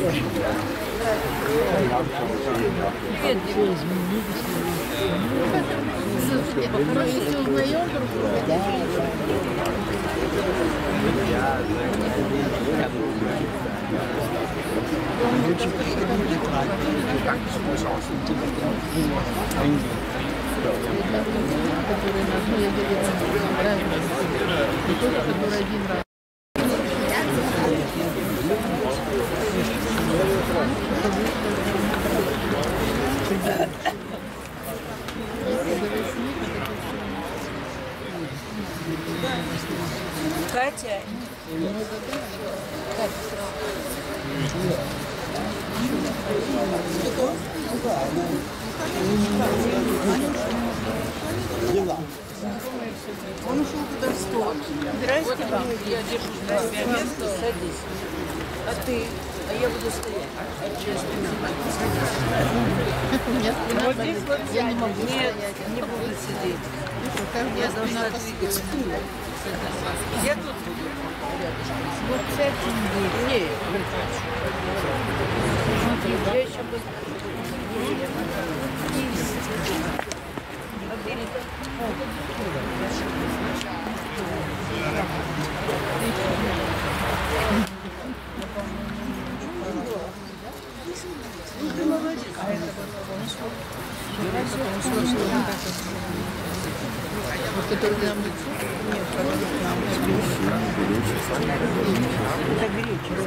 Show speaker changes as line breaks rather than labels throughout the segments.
Если узнаем друг друга, которые на одной и тот, который один раз.
Катя. Он ушел туда в стол. Здрасте вам. Я держу на себя место, садись. А ты? А я буду стоять. Вот здесь вот я не могу. Нет, не буду сидеть. Я должна двигаться. Я тут. Вот с этим будет. Нет. Я еще бы...
Который нам лицо? Нет,
это гречка.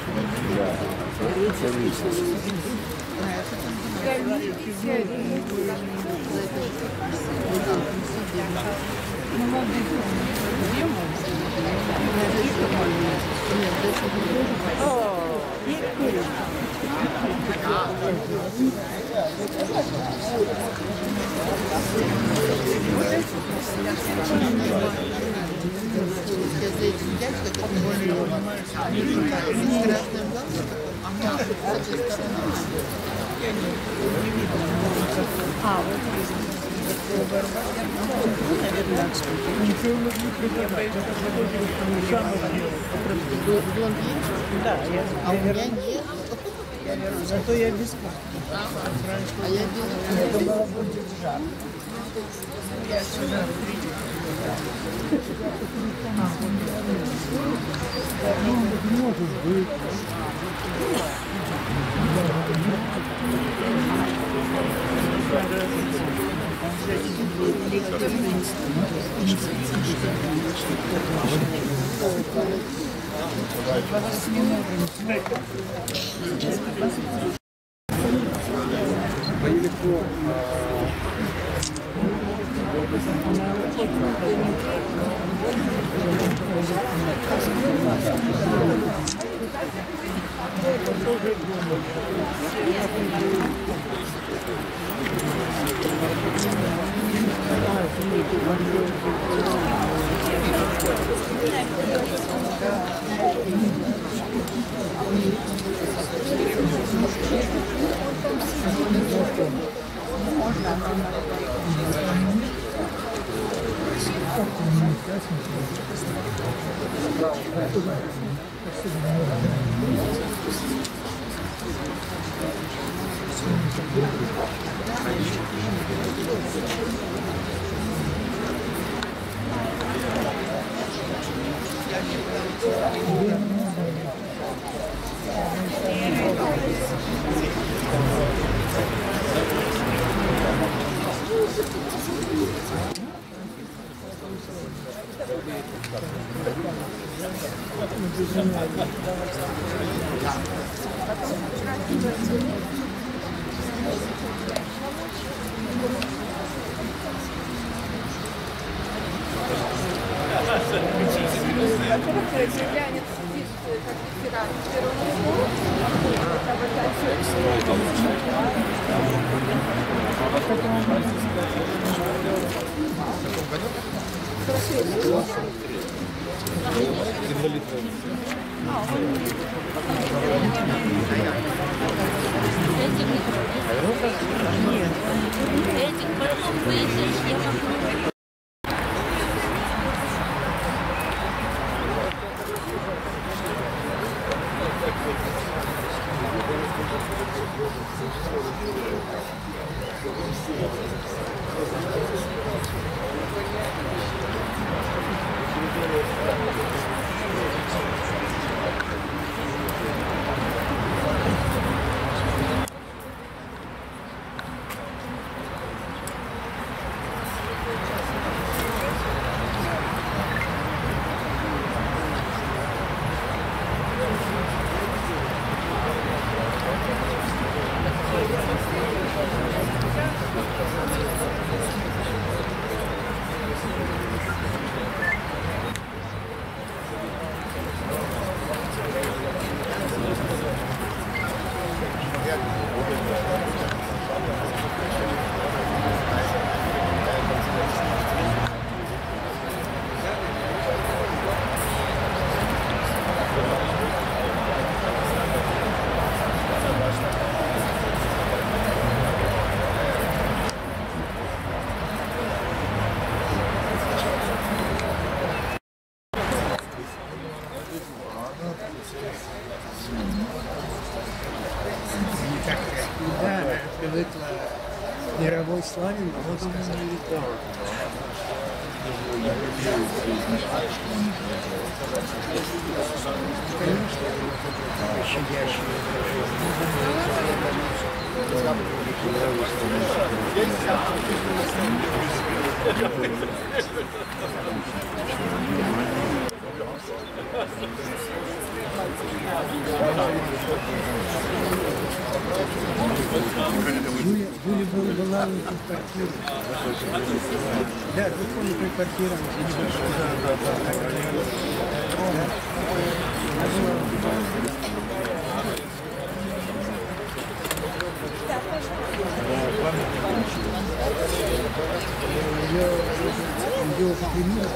Да,
а у меня нет.
Зато я без карты.
А я без
Это было будет жарко. Я сюда
Может быть.
Этих потом выйдешь, я могу.
был славен, а вот он не летал. Конечно, щадящий. Юля была у них квартира. Да, двухкомнатная квартира. Ее запримили.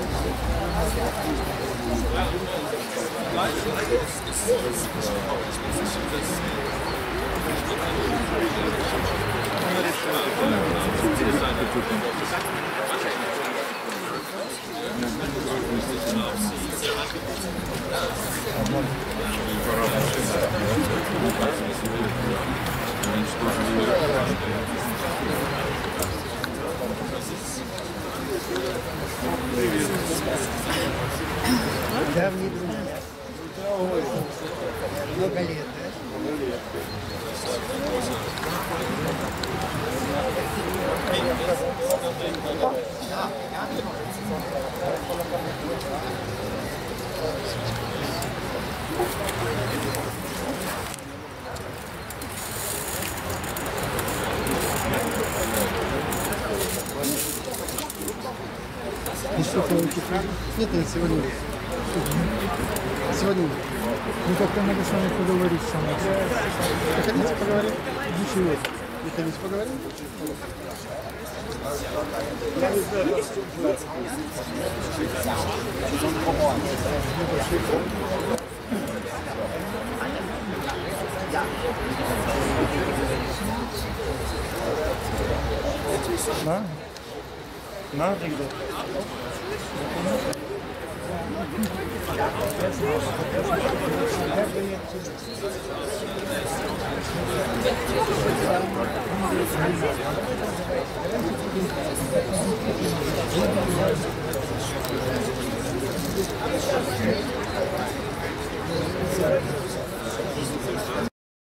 Давние друзья. Много лет, И что, нет, нет, сегодня нет. Сегодня нет. Ну как-то надо с вами поговорить сама. Хотите поговорить? Ничего. Не хотите поговорить?
На? На, где?
Thank you.